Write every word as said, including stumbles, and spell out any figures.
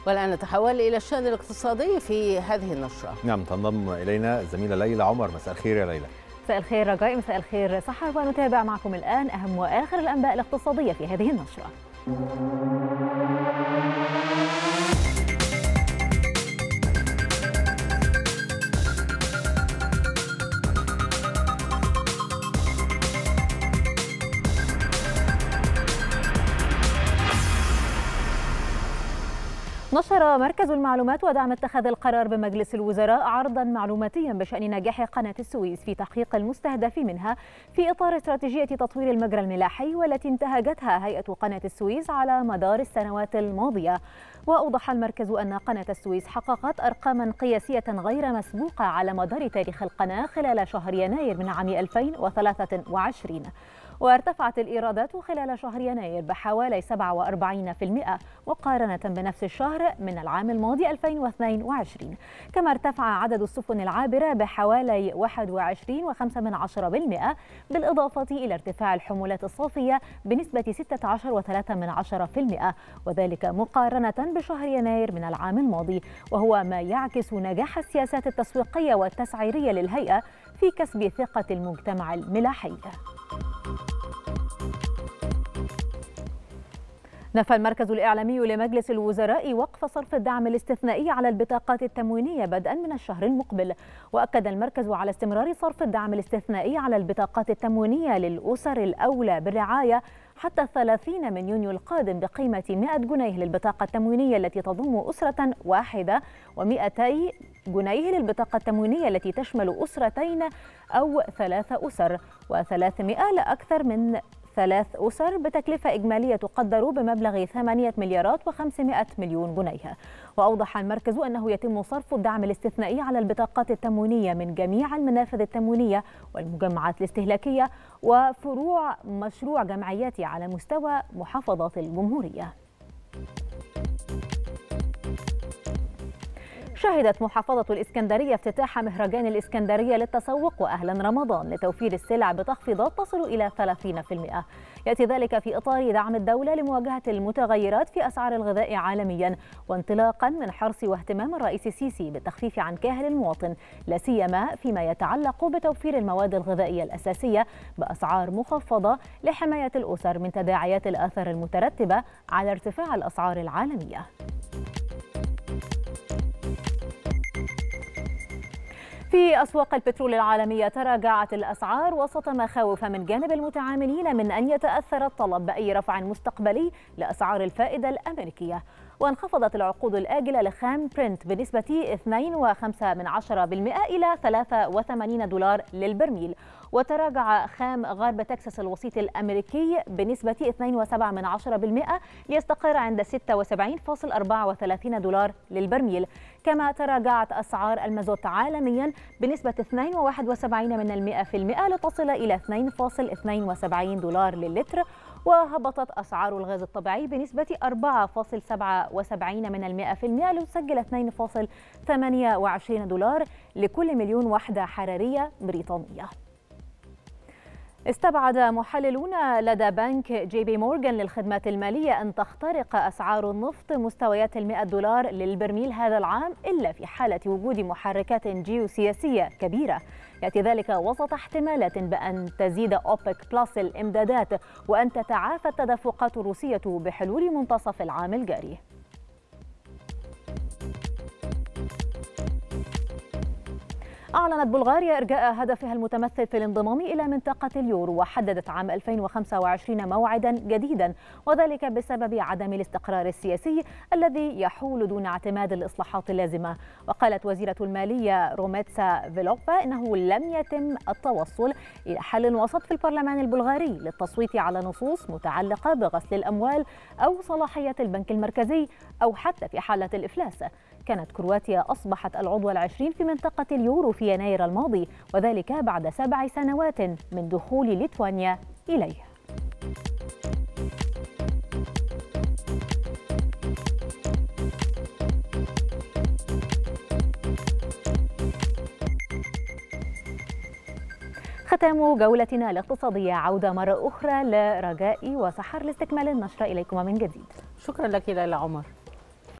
والآن نتحول إلى الشأن الاقتصادي في هذه النشرة. نعم، تنضم إلينا الزميلة ليلى عمر. مساء الخير يا ليلى. مساء الخير رجاء، مساء الخير سحر، ونتابع معكم الآن أهم وآخر الأنباء الاقتصادية في هذه النشرة. نشر مركز المعلومات ودعم اتخاذ القرار بمجلس الوزراء عرضا معلوماتيا بشأن نجاح قناة السويس في تحقيق المستهدف منها في إطار استراتيجية تطوير المجرى الملاحي والتي انتهجتها هيئة قناة السويس على مدار السنوات الماضية. وأوضح المركز أن قناة السويس حققت أرقاما قياسية غير مسبوقة على مدار تاريخ القناة خلال شهر يناير من عام ألفين وثلاثة وعشرين، وارتفعت الإيرادات خلال شهر يناير بحوالي سبعة وأربعين بالمئة مقارنة بنفس الشهر من العام الماضي ألفين واثنين وعشرين. كما ارتفع عدد السفن العابرة بحوالي واحد وعشرين فاصلة خمسة بالمئة بالإضافة إلى ارتفاع الحمولات الصافية بنسبة ستة عشر فاصلة ثلاثة بالمئة، وذلك مقارنة بشهر يناير من العام الماضي، وهو ما يعكس نجاح السياسات التسويقية والتسعيرية للهيئة في كسب ثقة المجتمع الملاحي. نفى المركز الإعلامي لمجلس الوزراء وقف صرف الدعم الاستثنائي على البطاقات التموينية بدءا من الشهر المقبل، وأكد المركز على استمرار صرف الدعم الاستثنائي على البطاقات التموينية للأسر الأولى بالرعاية حتى الثلاثين من يونيو القادم بقيمة مئة جنيه للبطاقة التموينية التي تضم أسرة واحدة، ومئتي جنيه للبطاقة التموينية التي تشمل أسرتين أو ثلاث أسر، وثلاثمئة لأكثر من ثلاث أسر بتكلفة إجمالية تقدر بمبلغ ثمانية مليارات وخمسمائة مليون جنيه. وأوضح المركز أنه يتم صرف الدعم الاستثنائي على البطاقات التموينية من جميع المنافذ التموينية والمجمعات الاستهلاكية وفروع مشروع جمعياتي على مستوى محافظات الجمهورية. شهدت محافظة الإسكندرية افتتاح مهرجان الإسكندرية للتسوق وأهلا رمضان لتوفير السلع بتخفيضات تصل إلى ثلاثين بالمئة. يأتي ذلك في إطار دعم الدولة لمواجهة المتغيرات في أسعار الغذاء عالميا، وانطلاقا من حرص واهتمام الرئيس السيسي بالتخفيف عن كاهل المواطن، لا سيما فيما يتعلق بتوفير المواد الغذائية الأساسية بأسعار مخفضة لحماية الأسر من تداعيات الآثار المترتبة على ارتفاع الأسعار العالمية. في أسواق البترول العالمية تراجعت الأسعار وسط مخاوف من جانب المتعاملين من أن يتأثر الطلب بأي رفع مستقبلي لأسعار الفائدة الأمريكية. وانخفضت العقود الآجلة لخام برنت بنسبة اثنين فاصلة خمسة بالمئة إلى ثلاثة وثمانين دولار للبرميل، وتراجع خام غرب تكساس الوسيط الأمريكي بنسبة اثنين فاصلة سبعة بالمئة ليستقر عند ستة وسبعين فاصلة أربعة وثلاثين دولار للبرميل. كما تراجعت أسعار المازوت عالميا بنسبة اثنين فاصلة واحد وسبعين بالمئة لتصل إلى اثنين فاصلة اثنين وسبعين دولار للتر، وهبطت أسعار الغاز الطبيعي بنسبة أربعة فاصلة سبعة وسبعين بالمئة لتسجل اثنين فاصلة ثمانية وعشرين دولار لكل مليون وحدة حرارية بريطانية. استبعد محللون لدى بنك جي بي مورغان للخدمات المالية أن تخترق أسعار النفط مستويات المئة دولار للبرميل هذا العام إلا في حالة وجود محركات جيوسياسية كبيرة. يأتي ذلك وسط احتمالات بأن تزيد أوبك بلس الإمدادات وأن تتعافى التدفقات الروسية بحلول منتصف العام الجاري. أعلنت بلغاريا إرجاء هدفها المتمثل في الانضمام إلى منطقة اليورو، وحددت عام ألفين وخمسة وعشرين موعدا جديدا، وذلك بسبب عدم الاستقرار السياسي الذي يحول دون اعتماد الإصلاحات اللازمة. وقالت وزيرة المالية روميتسا فيلوبا إنه لم يتم التوصل إلى حل وسط في البرلمان البلغاري للتصويت على نصوص متعلقة بغسل الأموال أو صلاحية البنك المركزي أو حتى في حالة الإفلاس. كانت كرواتيا أصبحت العضو العشرين في منطقة اليورو في يناير الماضي، وذلك بعد سبع سنوات من دخول ليتوانيا إليه. ختام جولتنا الاقتصادية، عودة مرة أخرى لرجاء وسحر لاستكمال النشرة إليكم من جديد. شكرا لك ليلى عمر.